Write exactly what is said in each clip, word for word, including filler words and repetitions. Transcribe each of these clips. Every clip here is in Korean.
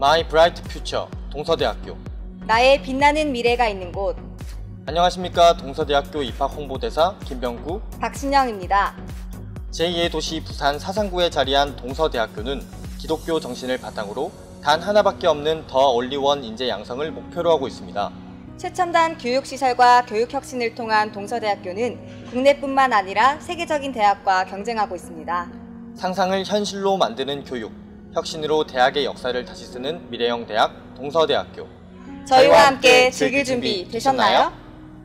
마이 브라이트 퓨처 동서대학교. 나의 빛나는 미래가 있는 곳. 안녕하십니까. 동서대학교 입학 홍보대사 김병구, 박신영입니다. 제이의 도시 부산 사상구에 자리한 동서대학교는 기독교 정신을 바탕으로 단 하나밖에 없는 더 올리원 인재 양성을 목표로 하고 있습니다. 최첨단 교육시설과 교육혁신을 통한 동서대학교는 국내뿐만 아니라 세계적인 대학과 경쟁하고 있습니다. 상상을 현실로 만드는 교육, 혁신으로 대학의 역사를 다시 쓰는 미래형 대학 동서대학교. 저희와 함께 즐길 준비 되셨나요?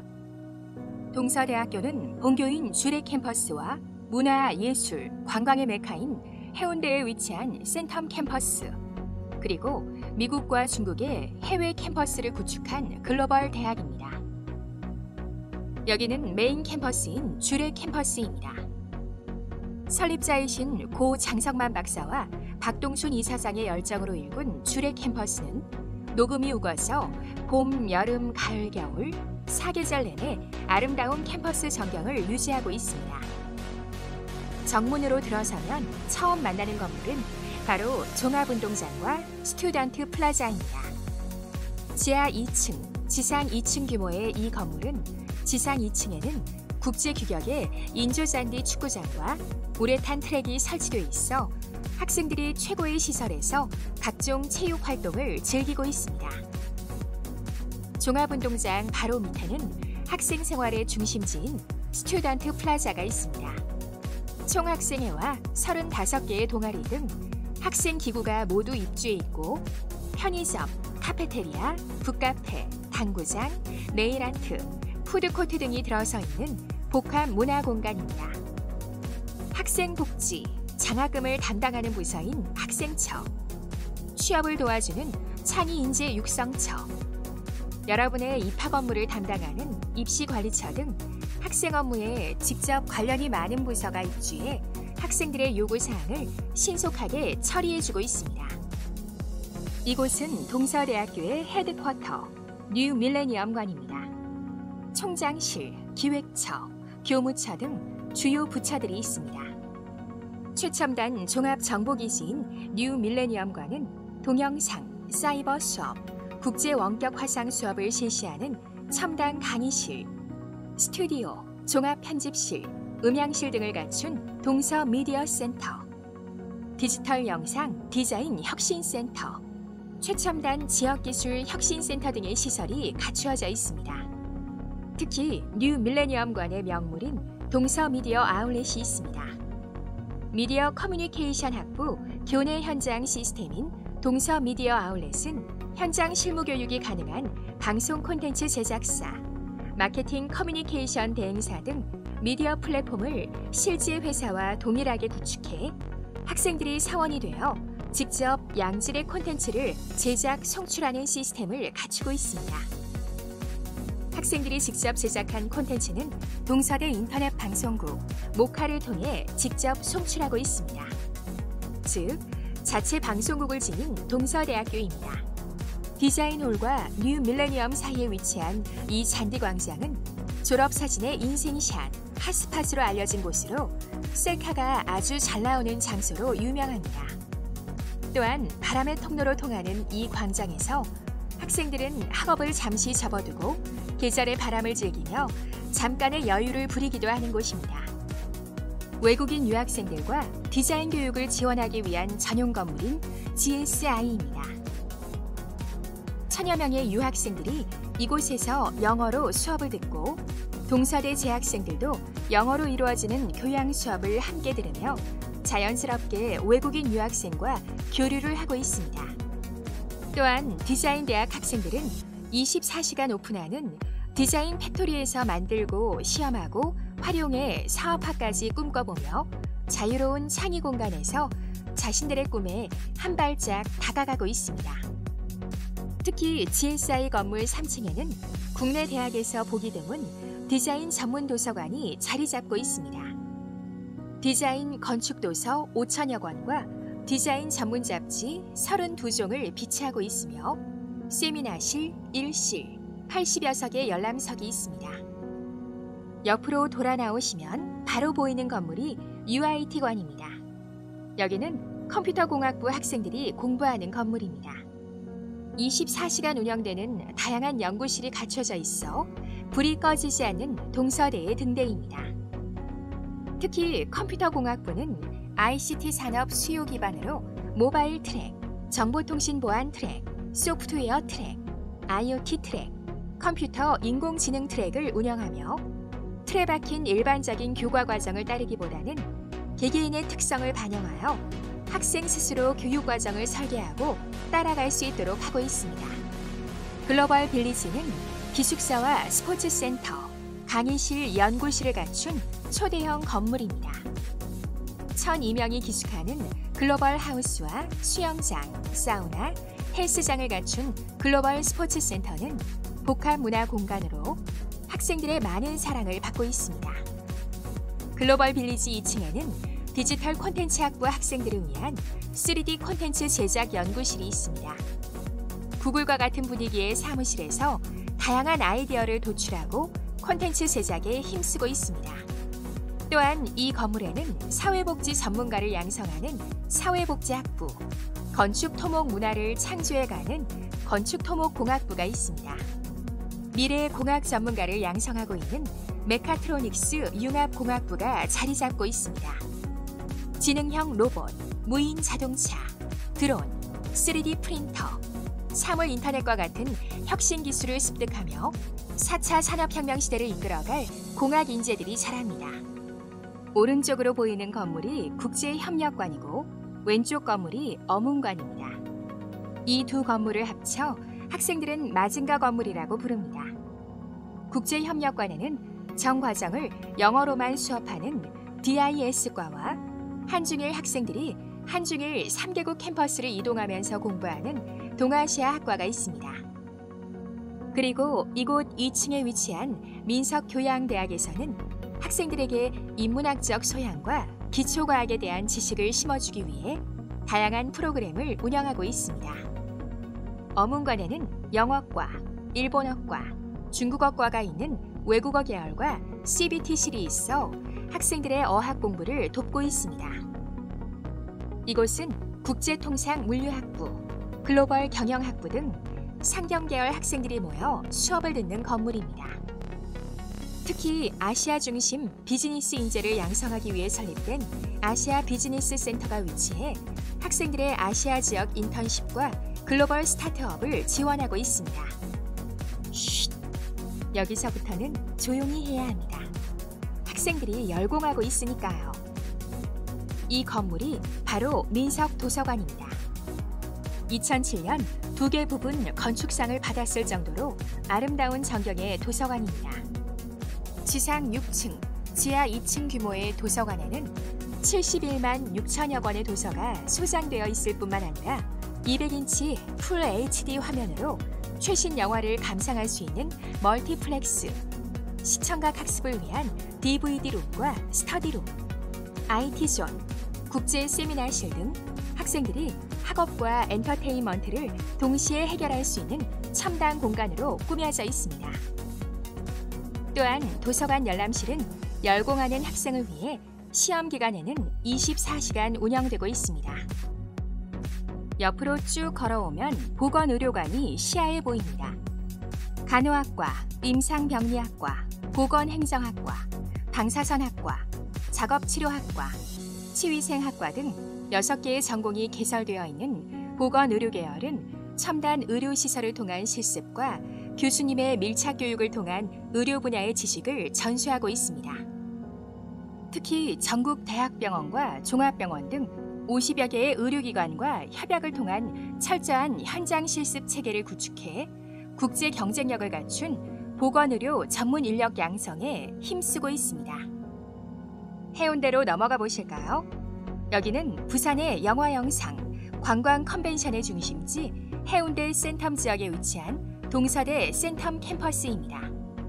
동서대학교는 본교인 주례 캠퍼스와 문화, 예술, 관광의 메카인 해운대에 위치한 센텀 캠퍼스, 그리고 미국과 중국의 해외 캠퍼스를 구축한 글로벌 대학입니다. 여기는 메인 캠퍼스인 주례 캠퍼스입니다. 설립자이신 고 장성만 박사와 박동순 이사장의 열정으로 일군 주례 캠퍼스는 녹음이 우거서 봄, 여름, 가을, 겨울 사계절 내내 아름다운 캠퍼스 전경을 유지하고 있습니다. 정문으로 들어서면 처음 만나는 건물은 바로 종합운동장과 스튜던트 플라자입니다. 지하 이 층, 지상 이 층 규모의 이 건물은 지상 이 층에는 국제 규격의 인조잔디 축구장과 우레탄 트랙이 설치돼 있어 학생들이 최고의 시설에서 각종 체육 활동을 즐기고 있습니다. 종합운동장 바로 밑에는 학생 생활의 중심지인 스튜던트 플라자가 있습니다. 총학생회와 서른다섯 개의 동아리 등 학생 기구가 모두 입주해 있고 편의점, 카페테리아, 북카페, 당구장, 네일아트, 푸드코트 등이 들어서 있는 복합 문화 공간입니다. 학생 복지, 장학금을 담당하는 부서인 학생처, 취업을 도와주는 창의인재 육성처, 여러분의 입학 업무를 담당하는 입시관리처 등 학생 업무에 직접 관련이 많은 부서가 입주해 학생들의 요구사항을 신속하게 처리해주고 있습니다. 이곳은 동서대학교의 헤드쿼터, 뉴 밀레니엄관입니다. 총장실, 기획처, 교무처 등 주요 부처들이 있습니다. 최첨단 종합정보기지인 뉴 밀레니엄관은 동영상, 사이버 수업, 국제 원격 화상 수업을 실시하는 첨단 강의실, 스튜디오, 종합편집실, 음향실 등을 갖춘 동서 미디어 센터, 디지털 영상 디자인 혁신센터, 최첨단 지역기술 혁신센터 등의 시설이 갖추어져 있습니다. 특히 뉴 밀레니엄관의 명물인 동서 미디어 아울렛이 있습니다. 미디어 커뮤니케이션 학부 교내 현장 시스템인 동서 미디어 아울렛은 현장 실무 교육이 가능한 방송 콘텐츠 제작사, 마케팅 커뮤니케이션 대행사 등 미디어 플랫폼을 실제 회사와 동일하게 구축해 학생들이 사원이 되어 직접 양질의 콘텐츠를 제작, 송출하는 시스템을 갖추고 있습니다. 학생들이 직접 제작한 콘텐츠는 동서대 인터넷 방송국 모카를 통해 직접 송출하고 있습니다. 즉, 자체 방송국을 지닌 동서대학교입니다. 디자인홀과 뉴 밀레니엄 사이에 위치한 이 잔디광장은 졸업사진의 인생샷, 핫스팟으로 알려진 곳으로 셀카가 아주 잘 나오는 장소로 유명합니다. 또한 바람의 통로로 통하는 이 광장에서 학생들은 학업을 잠시 접어두고 계절의 바람을 즐기며 잠깐의 여유를 부리기도 하는 곳입니다. 외국인 유학생들과 디자인 교육을 지원하기 위한 전용 건물인 지에스아이입니다. 천여 명의 유학생들이 이곳에서 영어로 수업을 듣고 동서대 재학생들도 영어로 이루어지는 교양 수업을 함께 들으며 자연스럽게 외국인 유학생과 교류를 하고 있습니다. 또한 디자인 대학 학생들은 이십사 시간 오픈하는 디자인 팩토리에서 만들고 시험하고 활용해 사업화까지 꿈꿔보며 자유로운 창의 공간에서 자신들의 꿈에 한 발짝 다가가고 있습니다. 특히 지에스아이 건물 삼 층에는 국내 대학에서 보기 드문 디자인 전문 도서관이 자리 잡고 있습니다. 디자인 건축 도서 오천여 권과 디자인 전문 잡지 서른두 종을 비치하고 있으며 세미나실, 일실, 팔십여 석의 열람석이 있습니다. 옆으로 돌아 나오시면 바로 보이는 건물이 유아이티관입니다. 여기는 컴퓨터공학부 학생들이 공부하는 건물입니다. 이십사 시간 운영되는 다양한 연구실이 갖춰져 있어 불이 꺼지지 않는 동서대의 등대입니다. 특히 컴퓨터공학부는 아이씨티 산업 수요 기반으로 모바일 트랙, 정보통신 보안 트랙, 소프트웨어 트랙, 아이오티 트랙, 컴퓨터 인공지능 트랙을 운영하며 틀에 박힌 일반적인 교과 과정을 따르기보다는 개개인의 특성을 반영하여 학생 스스로 교육 과정을 설계하고 따라갈 수 있도록 하고 있습니다. 글로벌 빌리지는 기숙사와 스포츠센터, 강의실, 연구실을 갖춘 초대형 건물입니다. 천이 명이 기숙하는 글로벌 하우스와 수영장, 사우나, 헬스장을 갖춘 글로벌 스포츠센터는 복합 문화 공간으로 학생들의 많은 사랑을 받고 있습니다. 글로벌 빌리지 이 층에는 디지털 콘텐츠 학부 학생들을 위한 쓰리디 콘텐츠 제작 연구실이 있습니다. 구글과 같은 분위기의 사무실에서 다양한 아이디어를 도출하고 콘텐츠 제작에 힘쓰고 있습니다. 또한 이 건물에는 사회복지 전문가를 양성하는 사회복지학부, 건축토목 문화를 창조해가는 건축토목공학부가 있습니다. 미래의 공학 전문가를 양성하고 있는 메카트로닉스 융합공학부가 자리 잡고 있습니다. 지능형 로봇, 무인 자동차, 드론, 쓰리디 프린터, 사물 인터넷과 같은 혁신 기술을 습득하며 사 차 산업혁명 시대를 이끌어갈 공학 인재들이 자랍니다. 오른쪽으로 보이는 건물이 국제협력관이고 왼쪽 건물이 어문관입니다. 이 두 건물을 합쳐 학생들은 마징가 건물이라고 부릅니다. 국제협력관에는 전 과정을 영어로만 수업하는 디아이에스과와 한중일 학생들이 한중일 삼 개국 캠퍼스를 이동하면서 공부하는 동아시아 학과가 있습니다. 그리고 이곳 이 층에 위치한 민석교양대학에서는 학생들에게 인문학적 소양과 기초과학에 대한 지식을 심어주기 위해 다양한 프로그램을 운영하고 있습니다. 어문관에는 영어과, 일본어과, 중국어과가 있는 외국어 계열과 씨비티실이 있어 학생들의 어학 공부를 돕고 있습니다. 이곳은 국제통상물류학부, 글로벌 경영학부 등 상경 계열 학생들이 모여 수업을 듣는 건물입니다. 특히 아시아 중심 비즈니스 인재를 양성하기 위해 설립된 아시아 비즈니스 센터가 위치해 학생들의 아시아 지역 인턴십과 글로벌 스타트업을 지원하고 있습니다. 쉿! 여기서부터는 조용히 해야 합니다. 학생들이 열공하고 있으니까요. 이 건물이 바로 민석도서관입니다. 이천칠 년 두 개 부분 건축상을 받았을 정도로 아름다운 전경의 도서관입니다. 지상 육 층, 지하 이 층 규모의 도서관에는 칠십일만 육천여 권의 도서가 소장되어 있을 뿐만 아니라 이백 인치 풀 에이치디 화면으로 최신 영화를 감상할 수 있는 멀티플렉스, 시청각 학습을 위한 디브이디룸과 스터디룸, 아이티존, 국제 세미나실 등 학생들이 학업과 엔터테인먼트를 동시에 해결할 수 있는 첨단 공간으로 꾸며져 있습니다. 또한 도서관 열람실은 열공하는 학생을 위해 시험 기간에는 이십사 시간 운영되고 있습니다. 옆으로 쭉 걸어오면 보건의료관이 시야에 보입니다. 간호학과, 임상병리학과, 보건행정학과, 방사선학과, 작업치료학과, 치위생학과 등 여섯 개의 전공이 개설되어 있는 보건의료 계열은 첨단 의료시설을 통한 실습과 교수님의 밀착 교육을 통한 의료 분야의 지식을 전수하고 있습니다. 특히 전국 대학병원과 종합병원 등 오십여 개의 의료기관과 협약을 통한 철저한 현장 실습 체계를 구축해 국제 경쟁력을 갖춘 보건의료 전문 인력 양성에 힘쓰고 있습니다. 해운대로 넘어가 보실까요? 여기는 부산의 영화영상, 관광 컨벤션의 중심지 해운대 센텀 지역에 위치한 동서대 센텀 캠퍼스입니다.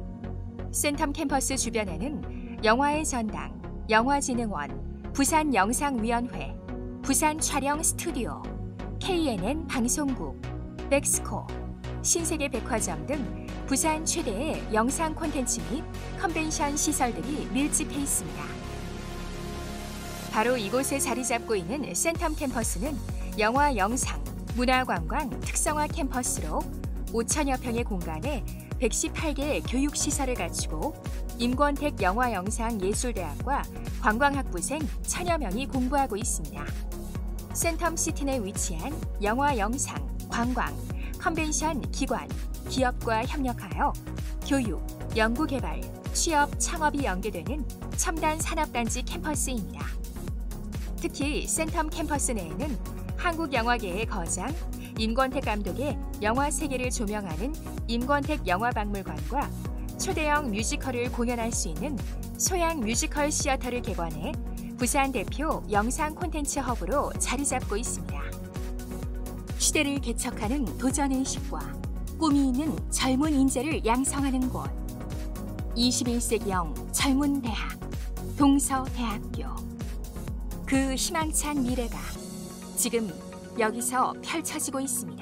센텀 캠퍼스 주변에는 영화의 전당, 영화진흥원, 부산영상위원회, 부산 촬영 스튜디오, 케이엔엔 방송국, 백스코, 신세계 백화점 등 부산 최대의 영상 콘텐츠 및 컨벤션 시설들이 밀집해 있습니다. 바로 이곳에 자리 잡고 있는 센텀 캠퍼스는 영화 영상, 문화관광 특성화 캠퍼스로 오천여 평의 공간에 백십팔 개의 교육시설을 갖추고 임권택 영화영상예술대학과 관광학부생 천여 명이 공부하고 있습니다. 센텀시티 내 위치한 영화, 영상, 관광, 컨벤션 기관, 기업과 협력하여 교육, 연구개발, 취업, 창업이 연계되는 첨단 산업단지 캠퍼스입니다. 특히 센텀 캠퍼스 내에는 한국 영화계의 거장, 임권택 감독의 영화 세계를 조명하는 임권택 영화박물관과 초대형 뮤지컬을 공연할 수 있는 소양 뮤지컬 시어터를 개관해 부산 대표 영상 콘텐츠 허브로 자리 잡고 있습니다. 시대를 개척하는 도전의식과 꿈이 있는 젊은 인재를 양성하는 곳. 이십일 세기형 젊은 대학, 동서대학교. 그 희망찬 미래가 지금 여기서 펼쳐지고 있습니다.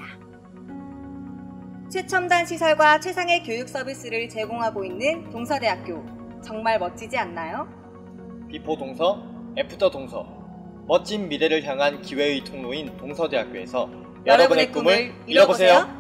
최첨단 시설과 최상의 교육 서비스를 제공하고 있는 동서대학교. 정말 멋지지 않나요? 비포 동서, 애프터 동서. 멋진 미래를 향한 기회의 통로인 동서대학교에서 여러분의 꿈을 이뤄보세요.